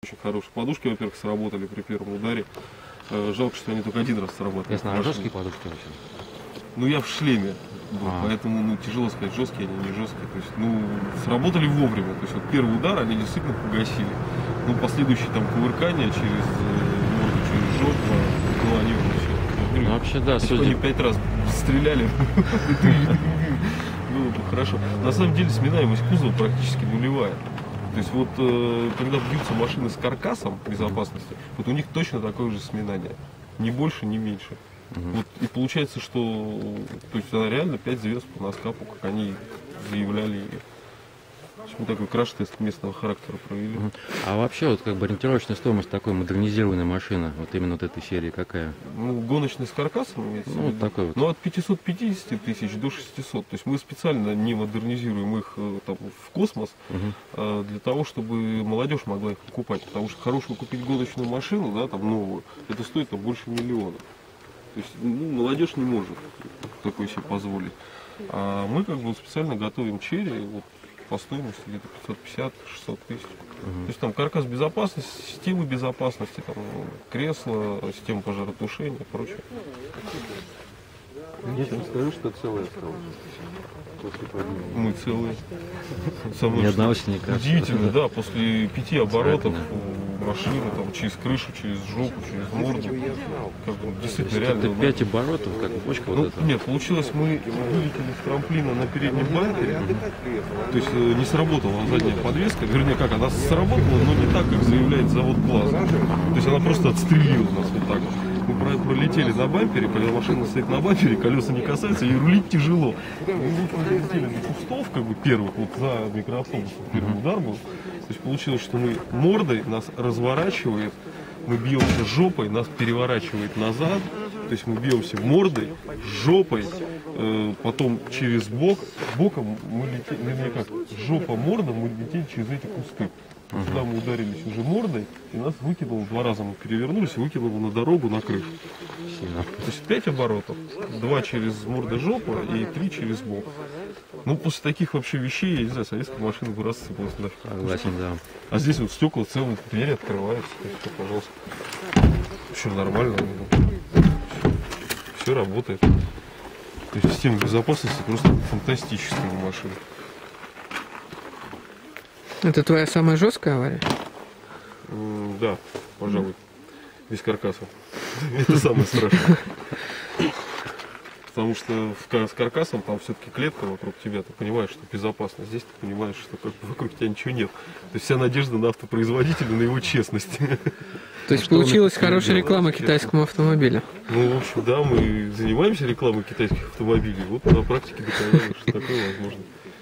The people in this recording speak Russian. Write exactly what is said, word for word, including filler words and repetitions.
Очень хорошие подушки, во-первых, сработали при первом ударе. Жалко, что они только один раз сработали. Я знаю, жесткие подушки очень. Ну, я в шлеме был, а. поэтому ну, тяжело сказать, жесткие они, не жесткие. То есть, ну, сработали вовремя. То есть, вот первый удар они действительно погасили. Ну, последующие там кувыркания через э, морду, через жопу, ну, они уже все. Ну, вообще, да, судя... Они пять раз стреляли. Ну, хорошо. На самом деле, сминаемость кузова практически нулевая. То есть вот э, когда бьются машины с каркасом безопасности, вот у них точно такое же сминание. Ни больше, ни меньше. Угу. Вот, и получается, что то есть она реально пять звезд по наскапу, как они заявляли. Мы такой краш-тест местного характера провели. Угу. А вообще, вот как бы ориентировочная стоимость такой модернизированной машины, вот именно вот этой серии, какая? Ну, гоночная с каркасом, ну, вот такой вот. Ну, от пятисот пятидесяти тысяч до шестисот. То есть мы специально не модернизируем их там, в космос, угу. а, для того, чтобы молодежь могла их покупать. Потому что хорошую купить гоночную машину, да, там новую, это стоит там, больше миллиона. То есть ну, молодежь не может такое себе позволить. А мы как бы специально готовим черри вот, по стоимости где-то пятьсот пятьдесят — шестьсот тысяч. Uh-huh. То есть там каркас безопасности, системы безопасности, там, кресла, система пожаротушения и прочее. Я тебе скажу, что целое осталось. Мы целые. Ни одного синяка. Удивительно, да, после пяти оборотов машины там, через крышу, через жопу, через морду. Как бы, действительно реально. Это пять оборотов, как бочка ну, вот эта? Нет, получилось, мы вылетели с трамплина на переднем бампере. То есть не сработала задняя подвеска. Вернее, как, она сработала, но не так, как заявляет завод Плаза. То есть она просто отстрелила нас вот так. Мы пролетели на бампере, когда машина стоит на бампере, колеса не касаются, и рулить тяжело. Мы пролетели до кустов, как бы первых, вот за микроавтобусом первый удар был. То есть получилось, что мы мордой нас разворачивает, мы бьемся жопой, нас переворачивает назад. То есть мы бьемся мордой, жопой, э, потом через бок. Боком мы летели, вернее как, жопа, морда, мы летели через эти кусты. Uh-huh. Когда мы ударились уже мордой, и нас выкинуло, два раза мы перевернулись и выкинуло на дорогу, на крышу. Сильно. То есть пять оборотов, два через морда жопа и три через бок. Ну, после таких вообще вещей, я не знаю, советская машина бы рассыпалась нафиг. Согласен, да. А здесь вот стекла целые, двери открываются, то есть, все, пожалуйста. Все нормально. Все работает. То есть система безопасности просто фантастическая у машины. Это твоя самая жесткая авария? Mm, да, пожалуй. Без каркаса. Это самое страшное. Потому что с каркасом там все-таки клетка вокруг тебя, ты понимаешь, что безопасно. Здесь ты понимаешь, что как бы вокруг тебя ничего нет. То есть вся надежда на автопроизводителя, на его честность. То есть получилась хорошая реклама китайскому автомобилю? Ну, в общем, да, мы занимаемся рекламой китайских автомобилей. Вот на практике доказали, что такое возможно.